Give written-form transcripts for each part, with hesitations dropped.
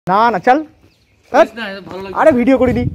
না না চল আরে ভিডিও করে দি।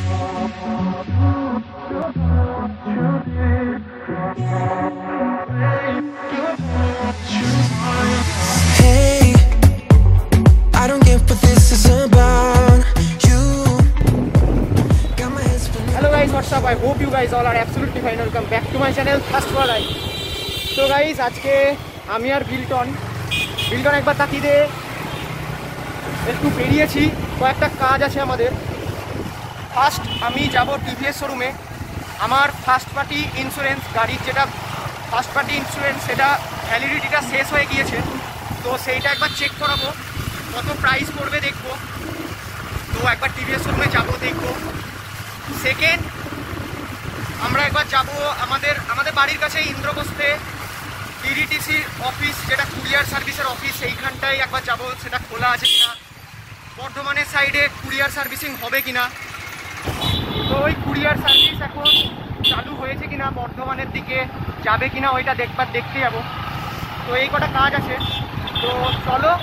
Hello guys, what's up? I hope you guys all are absolutely fine. Welcome back to my channel First for Life. So guys, আজকে আমি আর বিল্টন একবার তাকিয়ে দে একটু বেরিয়েছি, কয়েকটা কাজ আছে আমাদের। ফার্স্ট আমি যাব টিভিএস শোরুমে। আমার ফার্স্ট পার্টি ইন্স্যুরেন্স, গাড়ির যেটা ফার্স্ট পার্টি ইন্স্যুরেন্স, সেটা ভ্যালিডিটিটা শেষ হয়ে গিয়েছে। তো সেইটা একবার চেক করাবো, কত প্রাইস পড়বে দেখবো। তো একবার টিভিএস শোরুমে যাবো, দেখবো। সেকেন্ড, আমরা একবার যাব আমাদের বাড়ির কাছে ইন্দ্রপ্রস্থে ডিডিটিসি অফিস, যেটা কুরিয়ার সার্ভিসের অফিস, সেইখানটায় একবার যাব, সেটা খোলা আছে কিনা, বর্ধমানের সাইডে কুরিয়ার সার্ভিসিং হবে কিনা। তো ওই কুরিয়ার সার্ভিস এখন চালু হয়েছে কিনা, বর্ধমানের দিকে যাবে কিনা, ওইটা দেখতে যাব। তো এই কটা কাজ আছে। তো চলো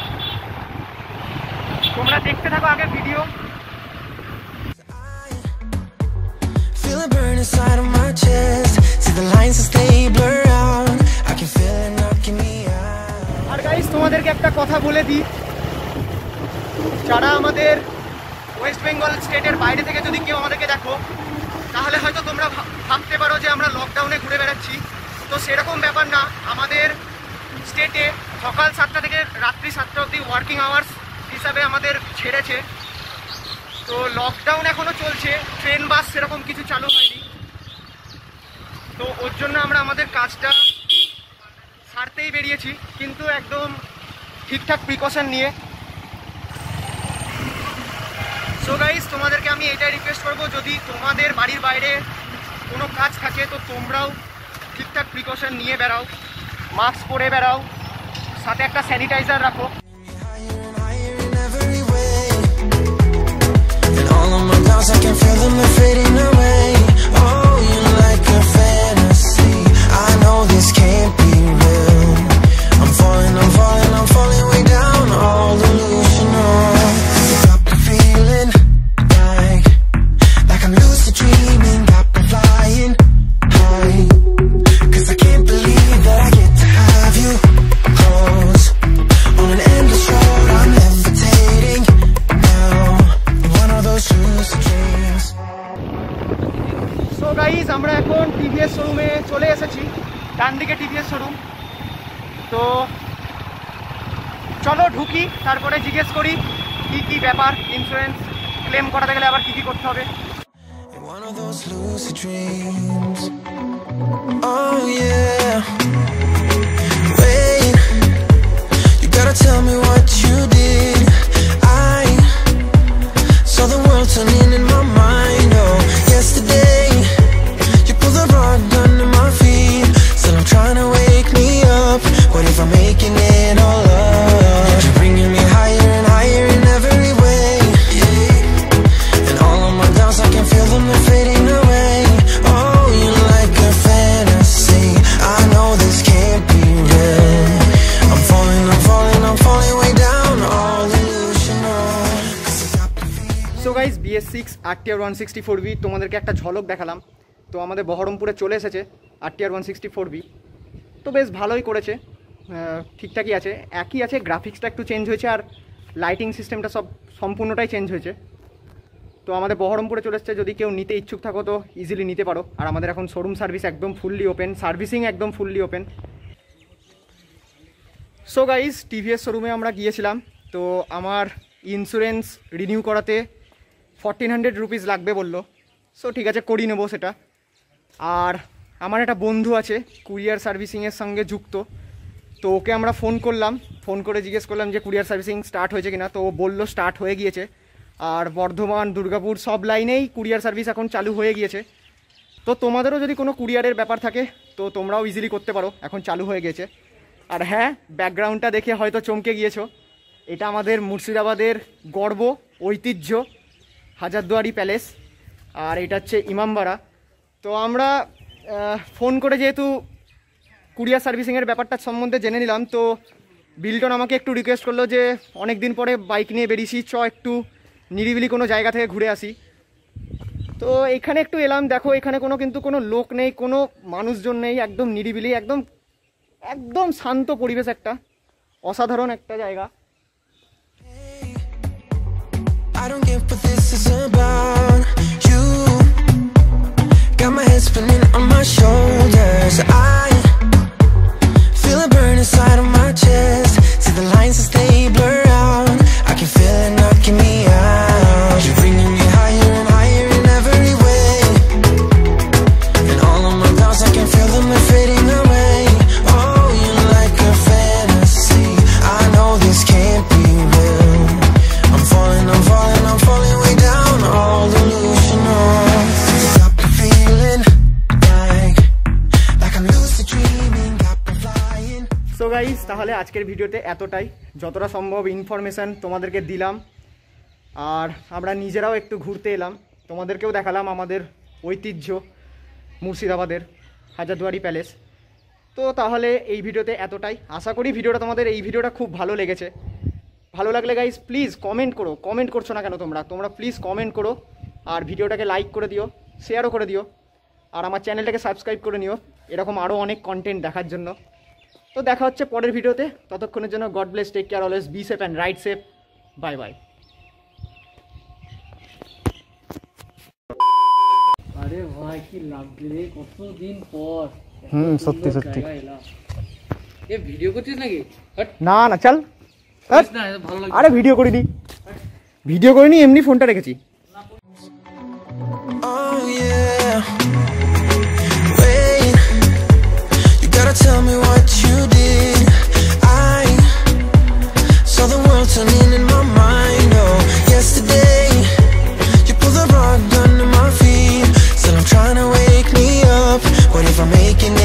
তোমরা দেখতে থাকো আগে ভিডিও। আর গাইস তোমাদেরকে একটা কথা বলে দিই, যারা আমাদের ওয়েস্ট বেঙ্গল স্টেটের বাইরে থেকে যদি কেউ আমাদেরকে দেখো, তাহলে হয়তো তোমরা ভাবতে পারো যে আমরা লকডাউনে ঘুরে বেড়াচ্ছি। তো সেরকম ব্যাপার না। আমাদের স্টেটে সকাল 7টা থেকে রাত্রি 7টা অবধি ওয়ার্কিং আওয়ার্স হিসাবে আমাদের ছেড়েছে। তো লকডাউন এখনও চলছে, ট্রেন বাস সেরকম কিছু চালু হয়নি। তো ওর জন্য আমরা আমাদের কাজটা সারতেই বেরিয়েছি, কিন্তু একদম ঠিকঠাক প্রিকশন নিয়ে। সো গাইস, তোমাদেরকে আমি এটাই রিকোয়েস্ট করবো, যদি তোমাদের বাড়ির বাইরে কোনো কাজ থাকে তো তোমরাও ঠিকঠাক প্রিকশন নিয়ে বেরাও, মাস্ক পরে বেরাও, সাথে একটা স্যানিটাইজার রাখো। আমরা এখন টিভিএস শোরুমে চলে এসেছি, ডান দিকে টিভিএস শোরুম। তো চলো ঢুকি, তারপরে জিজ্ঞেস করি কি কি ব্যাপার, ইন্স্যুরেন্স ক্লেম করাতে গেলে আবার কি কি করতে হবে। BS6 RTR 164B তোমাদেরকে একটা ঝলক দেখালাম। তো আমাদের বহরমপুরে চলে এসেছে RTR 164B। তো বেশ ভালোই করেছে, ঠিকঠাকই আছে, একই আছে, গ্রাফিক্সটা একটু চেঞ্জ হয়েছে আর লাইটিং সিস্টেমটা সব সম্পূর্ণটাই চেঞ্জ হয়েছে। তো আমাদের বহরমপুরে চলে এসেছে, যদি কেউ নিতে ইচ্ছুক থাকো তো ইজিলি নিতে পারো। আর আমাদের এখন শোরুম সার্ভিস একদম ফুললি ওপেন, সার্ভিসিং একদম fully open. So guys, TVS শোরুমে আমরা গিয়েছিলাম। তো আমার ইন্স্যুরেন্স রিনিউ করাতে 1400 রুপিস লাগবে বললো। সো ঠিক আছে, করিয়ে নেবো সেটা। আর আমার একটা বন্ধু আছে কুরিয়ার সার্ভিসিংয়ের সঙ্গে যুক্ত, তো ওকে আমরা ফোন করলাম, ফোন করে জিজ্ঞেস করলাম যে কুরিয়ার সার্ভিসিং স্টার্ট হয়েছে কিনা। তো ও বললো স্টার্ট হয়ে গিয়েছে, আর বর্ধমান, দুর্গাপুর সব লাইনেই কুরিয়ার সার্ভিস এখন চালু হয়ে গিয়েছে। তো তোমাদেরও যদি কোনো কুরিয়ারের ব্যাপার থাকে তো তোমরাও ইজিলি করতে পারো, এখন চালু হয়ে গিয়েছে। আর হ্যাঁ, ব্যাকগ্রাউন্ডটা দেখে হয়তো চমকে গিয়েছো, এটা আমাদের মুর্শিদাবাদের গর্ব, ঐতিহ্য, হাজারদুয়ারি প্যালেস। আর এটা হচ্ছে ইমামবাড়া। তো আমরা ফোন করে যেহেতু কুরিয়ার সার্ভিসিংয়ের ব্যাপারটা সম্বন্ধে জেনে নিলাম, তো বিল্টন আমাকে একটু রিকোয়েস্ট করলো যে অনেক দিন পরে বাইক নিয়ে বেরিয়েছি, চ একটু নিরিবিলি কোনো জায়গা থেকে ঘুরে আসি। তো এখানে একটু এলাম, দেখো এখানে কিন্তু কোনো লোক নেই, কোনো মানুষজন নেই, একদম নিরিবিলি, একদম একদম শান্ত পরিবেশ, একটা অসাধারণ একটা জায়গা। I don't get what this is about. You got my head spinning on my shoulders. I feel a burn inside of my chest. See the lines as they blur out. I can feel it knocking me out. You're bringing me higher and higher in every way. And all of my doubts, I can feel them fading away. Oh, you're like a fantasy. I know this can't be real. I'm falling way down, all delusional. Got me feeling like I'm lucid dreaming, got me flying. So guys, তাহলে আজকের ভিডিওতে এতটাই, যতটা সম্ভব information তোমাদেরকে দিলাম, আর আমরা নিজেরাও একটু ঘুরতে এলাম, তোমাদেরকেও দেখালাম আমাদের ঐতিহ্য মুর্শিদাবাদের হাজারদুয়ারি প্যালেস। তো তাহলে এই ভিডিওতে এতটাই, আশা করি তোমাদের এই ভিডিওটা খুব ভালো লেগেছে। ভালো লাগলে গাইস প্লিজ কমেন্ট করো, কমেন্ট করছো না কেন তোমরা প্লিজ কমেন্ট করো, আর ভিডিওটাকে লাইক করে দিও, শেয়ারও করে দিও, আর আমার চ্যানেলটাকে সাবস্ক্রাইব করে নিও এরকম আরও অনেক কন্টেন্ট দেখার জন্য। তো দেখা হচ্ছে পরের ভিডিওতে, ততক্ষণের জন্য God bless, take care, always be safe and ride safe, bye bye. আরে ভাই কি লাগবে রে, কতদিন পর। সত্যি সত্যি। এ ভিডিও করছিস নাকি? না না চল, আরে ভিডিও করিনি, এমনি ফোনটা রেখেছি। Oh yeah, wait, you gotta tell me what you did. I saw the world turning in my mind. Oh, yesterday you pulled the rug under my feet, said I'm trying to wake me up. What if I'm making